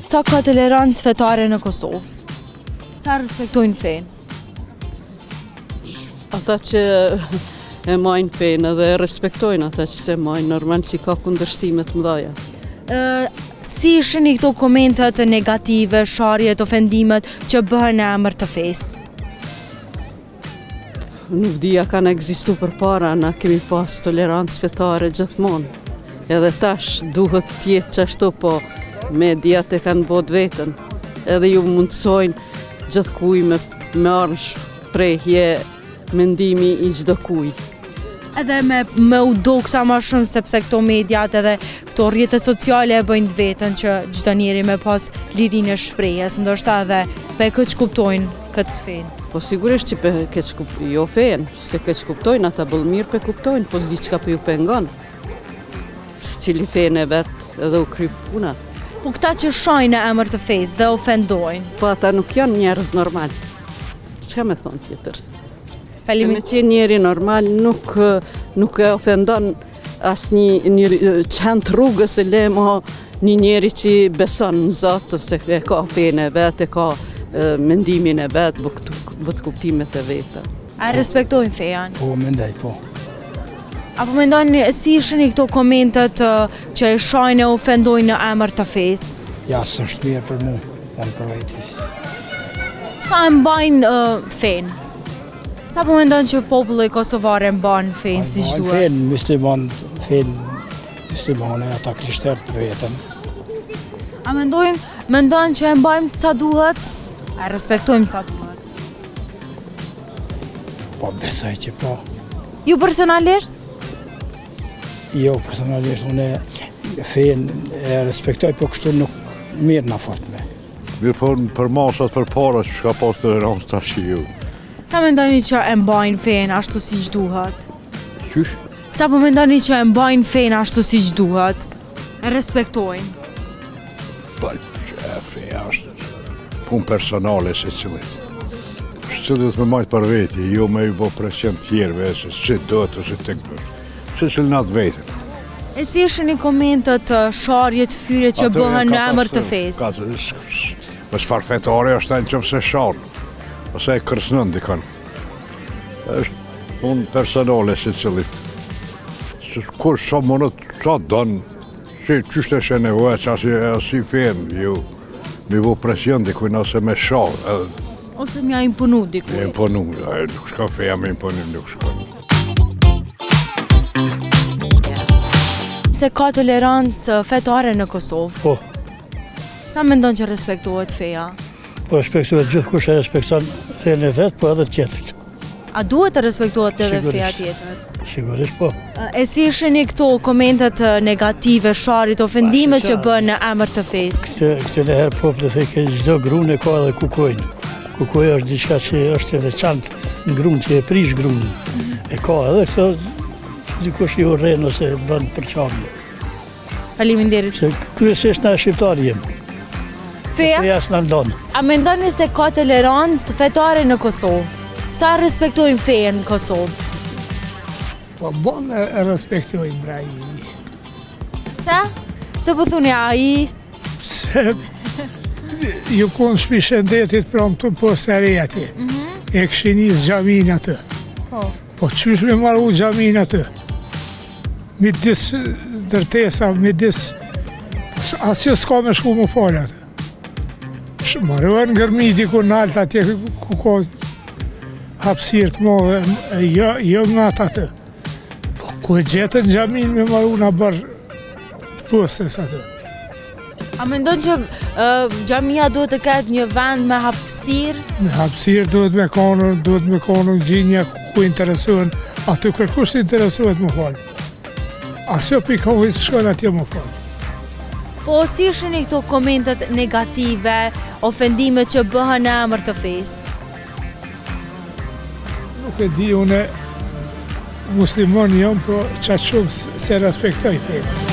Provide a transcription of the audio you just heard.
Sa ka tolerancë fetare në Kosovë? Sa respektojnë fenë? Ata që e majnë fenë dhe respektojnë ata që se majnë, normal që ka kundërshtimet mëdhaja. Si shihni këto komentet negative, sharjet, ofendimet që bëhen në emër të fesë? Nuk dija kanë ekzistu për para, na kemi pas tolerancë fetare gjithmonë. Edhe tash duhet tjetë që ashtu, po mediat e kanë bot vetën. Edhe ju mundësojnë gjithë kuj me arnë shprehje mendimi i çdo kuj. Edhe me u doksa ma shumë sepse këto mediat edhe këto rrjetet sociale e bëjnë vetën që çdo njeri me pas lirinë e shprehjes, ndoshta edhe pe këtë kuptojnë këtë fenë. Po sigurisht që pe këtë kuptojnë, jo fenë, se këtë kuptojnë, ata bëllë mirë pe kuptojnë, po s'di qka pe ju pengon. Cili fenë e vetë edhe u kryp puna. Po këta që shajnë në emër të fesë dhe ofendojnë? Po ata nuk janë njerëz normal. Çka me thonë tjetër? Se me qenë njeri normal nuk e ofendon asnjë qend rrugës e lemo një njeri që beson në Zot, se e ka fenë e vetë, e ka mendimin e vetë, bët kuptimet e vetë. A respektojnë fejan? Po, mendoj, po. Apo mendoni si shihni këto komentet që e shajnë e ofendojnë në emër të fesë? Ja, s'është mirë për mu, unë për vejtis. Sa e mbajnë fenë? Sa po mendon që populli kosovar e mban fenë si duhet? Fenë muslimane, ata krishterët të vetën. A mendojnë që e mbajmë sa duhet? A respektojmë sa duhet? Po, besoj që po. Ju personalisht? Jo, personalisht, unë fenë e respektoj, po kështu nuk mirë na fort me. Mirë për masat për para që ka pas tolerancë tash ju. Sa mendoni që e mbajnë fenë ashtu siç duhet? Qysh? Sa po mendoni që e mbajnë fenë ashtu siç duhet? E respektojnë? Po, feja është punë personale se cilit. Cilit me majtë për veti, jo me ju bo presion tjerve, se që do të që të këpër. Se cilë natë vetën. E si shihni komentet, sharjet, fyre që bëhen në emër të fesë? Me çfarë fetare është në qëfë se sharë, ose e kërcënën dikën. është punë personale se cilit. Kush sa mënët, sa dënë, qështë e shë nevojë, që asi fenë, ju mi bu presion dikujnë ose me sharë. Ose mja imponu dikuj? Me imponu, nuk shka feja me imponu, nuk shka. Se ka tolerancë fetare në Kosovë? Po. Sa mendon që respektohet feja? Po respektohet gjithë kush e respekton fenë e vetë, po edhe tjetërit. A duhet të respektohet edhe feja tjetër? Sigurisht po. E si shihni këto komentet negative, sharrit, ofendime që bën në emër të fesë? Këtë nëherë populli thej që çdo grunë ka edhe kukojnë. Kukoja është diçka që është e veçantë në grunë, që e prish grunën. E ka edhe këto dikush i urren ose bën përçarje. Faleminderit. Se kryesisht na shqiptarë jemi. Feja s'na ndon. A mendoni se ka tolerancë fetare në Kosovë? Sa respektojnë fejen në Kosovë? Po bon e respektojnë bra i. Sa? Që po thuni ai? Se ju konë shpi shëndetit pram të post e reja ti. E këshin njës gjamin atë. Po qysh me maru gjamin atë? Midis dërtesa, midis... Asë s'ka me shku më falë atë. Marruar në gërmi diku në altë atje ku ka hapsirë të mëve, jo nga atë. Po ku e gjetën gjamin me maru në bërë të postes atë. A mendon që xhamia duhet të ketë një vend me hapësirë? Me hapësirë duhet me konë gjinja ku interesohen, aty kërkush të interesohet më falë. Asjo pikohet shkon atje më falë. Po si shihni këto komentet negative, ofendime që bëhen në emër të fesë? Nuk e di, une muslimon jam, po qatë shumë se respektoj fejnë.